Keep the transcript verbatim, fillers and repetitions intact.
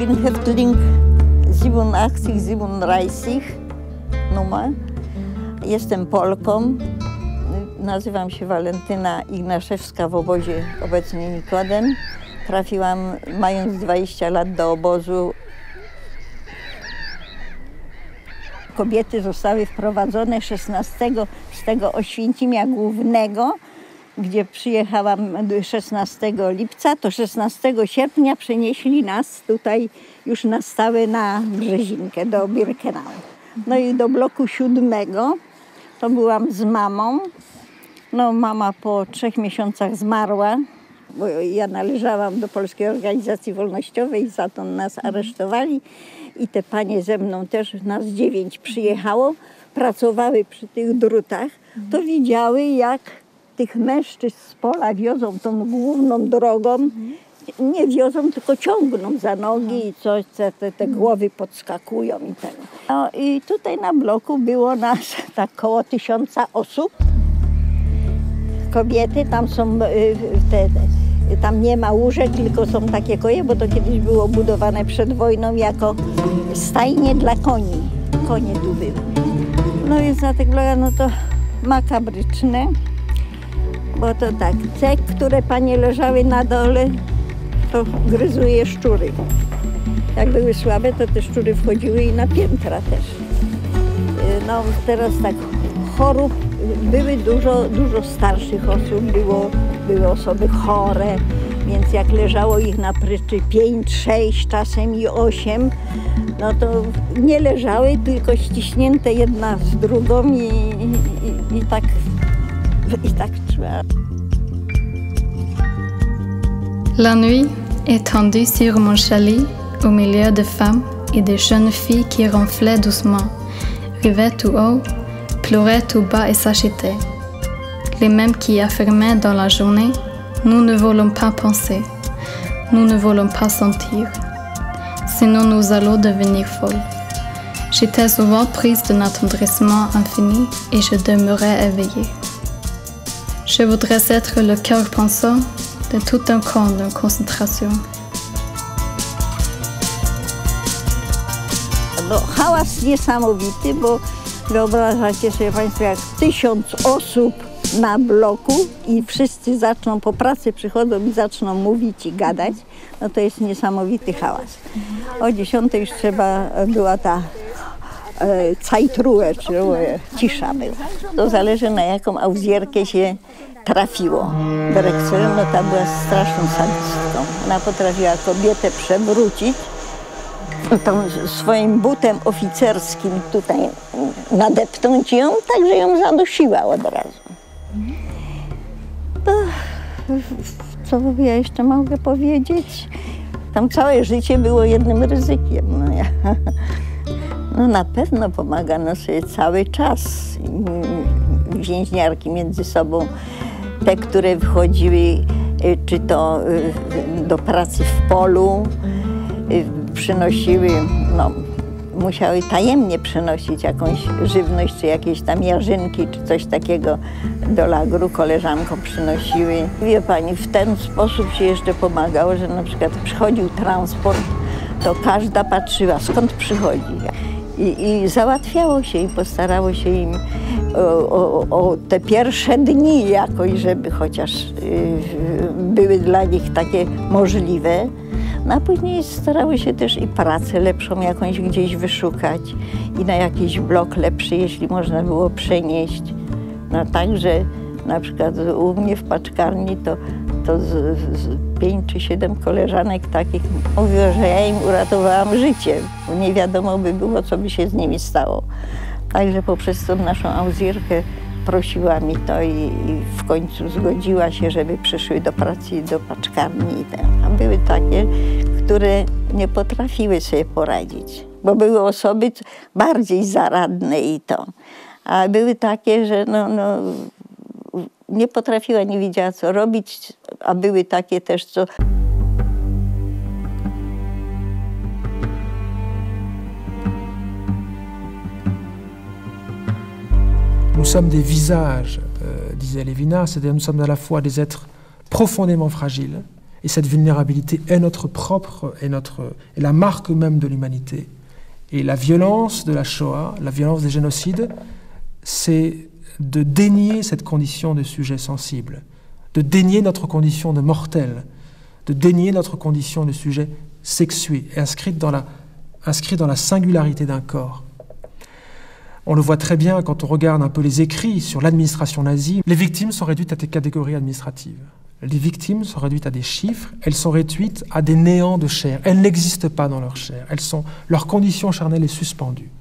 bin Häftling siebenundachtzig siebenunddreißig numer. Jestem Polką. Nazywam się Walentyna Ignaszewska w obozie, obecnie Nikodem. Trafiłam, mając dwadzieścia lat, do obozu. Kobiety zostały wprowadzone szesnastego z tego Oświęcimia Głównego, gdzie przyjechałam szesnastego lipca, to szesnastego sierpnia przenieśli nas tutaj już na stałe na Brzezinkę, do Birkenau. No i do bloku siódmego to byłam z mamą. No mama po trzech miesiącach zmarła, bo ja należałam do Polskiej Organizacji Wolnościowej, za to nas aresztowali i te panie ze mną też, nas dziewięć przyjechało, pracowały przy tych drutach, to widziały, jak tych mężczyzn z pola wiozą tą główną drogą, nie wiozą, tylko ciągną za nogi i coś, te, te głowy podskakują i tego. No i tutaj na bloku było nas tak koło tysiąca osób. Kobiety, tam są te, tam nie ma łóżek, tylko są takie koje, bo to kiedyś było budowane przed wojną jako stajnie dla koni. Konie tu były. No i za tego, no to makabryczne, bo to tak, cek, które panie leżały na dole, to gryzły je szczury. Jak były słabe, to te szczury wchodziły i na piętra też. No teraz tak, chorób, były dużo, dużo starszych osób, było, były osoby chore, więc jak leżało ich na pryczy pięć, sześć, czasem i osiem, no to nie leżały, tylko ściśnięte jedna z drugą i, i, i tak, i tak trzeba. La nuit, étendue sur mon chalet, au milieu de femmes et de jeunes filles qui ronflaient doucement, rivaient tout haut, pleuraient tout bas et s'achetaient. Les mêmes qui affirmaient dans la journée, nous ne voulons pas penser, nous ne voulons pas sentir, sinon nous allons devenir folles. J'étais souvent prise d'un attendrissement infini et je demeurais éveillée. Je voudrais être le cœur pensant de tout un camp de concentration. No, hałas niesamowity, bo wyobrażacie sobie państwo, jak tysiąc osób na bloku i wszyscy zaczną, po pracy przychodzą i zaczną mówić i gadać, no to jest niesamowity hałas. O dziesiątej już trzeba, była ta e, Zeitruhe, czyli cisza była. To zależy, na jaką auzjerkę się trafiło. Dyrektorem, no ta była straszną sadystką. Ona potrafiła kobietę przewrócić, tą swoim butem oficerskim tutaj nadepnąć ją, tak że ją zadusiła od razu. To, co ja jeszcze mogę powiedzieć? Tam całe życie było jednym ryzykiem. No, ja, no na pewno pomagano sobie cały czas. Więźniarki między sobą, te, które wchodziły czy to do pracy w polu, przynosiły, no, musiały tajemnie przynosić jakąś żywność, czy jakieś tam jarzynki, czy coś takiego do lagru koleżankom przynosiły. Wie pani, w ten sposób się jeszcze pomagało, że na przykład przychodził transport, to każda patrzyła, skąd przychodzi. I, i załatwiało się i postarało się im o, o, o te pierwsze dni jakoś, żeby chociaż y, były dla nich takie możliwe. No a później starały się też i pracę lepszą jakąś gdzieś wyszukać i na jakiś blok lepszy, jeśli można było przenieść. No także na przykład u mnie w paczkarni to, to z, z pięć czy siedem koleżanek takich mówiło, że ja im uratowałam życie, bo nie wiadomo by było, co by się z nimi stało. Także poprzez tą naszą auzjerkę prosiła mi to i, i w końcu zgodziła się, żeby przyszły do pracy do paczkarni. A były takie, które nie potrafiły sobie poradzić, bo były osoby bardziej zaradne i to. A były takie, że no, no, nie potrafiła, nie wiedziała, co robić, a były takie też, co... Nous sommes des visages, euh, disait Lévinas, c'est-à-dire nous sommes à la fois des êtres profondément fragiles Et cette vulnérabilité est notre propre, est, notre, est la marque même de l'humanité. Et la violence de la Shoah, la violence des génocides, c'est de dénier cette condition de sujet sensible, de dénier notre condition de mortel, de dénier notre condition de sujet sexué, et inscrite dans la, inscrit dans la singularité d'un corps. On le voit très bien quand on regarde un peu les écrits sur l'administration nazie. Les victimes sont réduites à des catégories administratives. Les victimes sont réduites à des chiffres, elles sont réduites à des néants de chair. Elles n'existent pas dans leur chair, elles sont, leur condition charnelle est suspendue.